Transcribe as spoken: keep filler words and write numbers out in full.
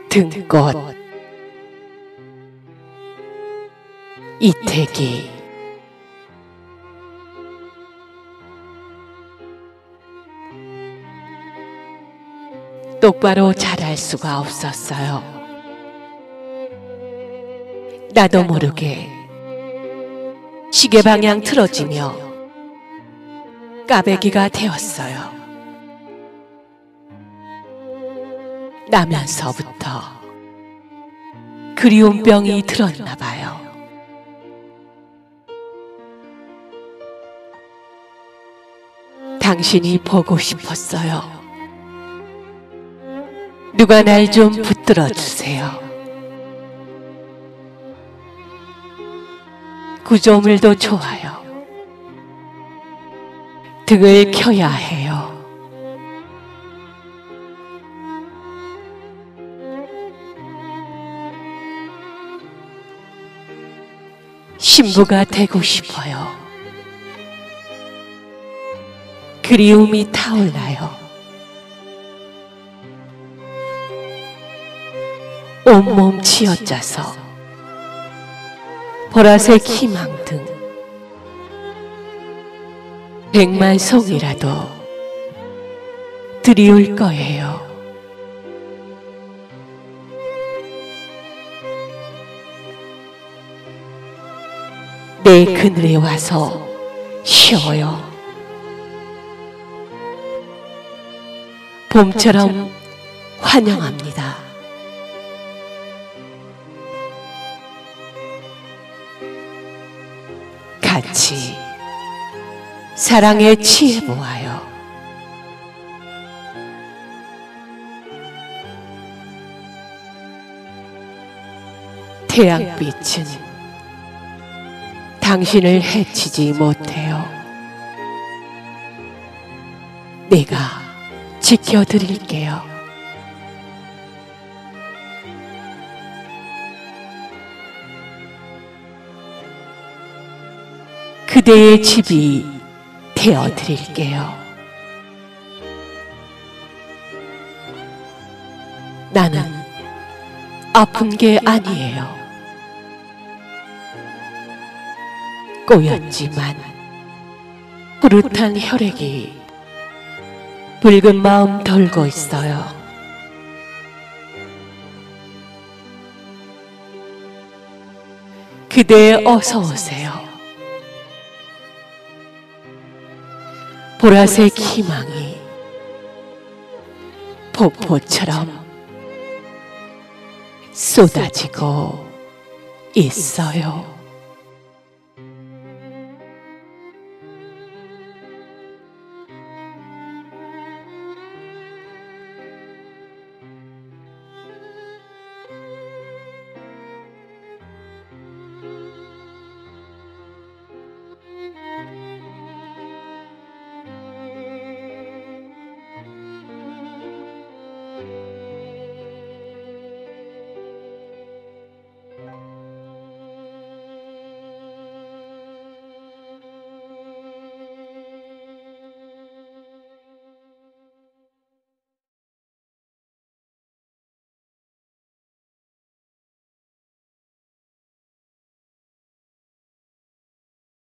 등꽃 이태기. 똑바로 자랄 수가 없었어요. 나도 모르게 시계 방향 틀어지며 까베기가 되었어요. 나면서부터 그리움 병이 들었나 봐요. 당신이 보고 싶었어요. 누가 날 좀 붙들어 주세요. 구조물도 좋아요. 등을 켜야 해요. 신부가 되고 싶어요. 그리움이 타올라요. 온몸 쥐어짜서 보라색 희망등 백만 송이라도 드리울 거예요. 내 그늘에 와서 쉬어요. 봄처럼 환영합니다. 같이 사랑에 취해보아요. 태양빛은 당신을 해치지 못해요. 내가 지켜드릴게요. 그대의 집이 되어드릴게요. 나는 아픈 게 아니에요. 꼬였지만 푸릇한 혈액이 붉은 마음 돌고 있어요. 그대 어서 오세요. 보라색 희망이 폭포처럼 쏟아지고 있어요.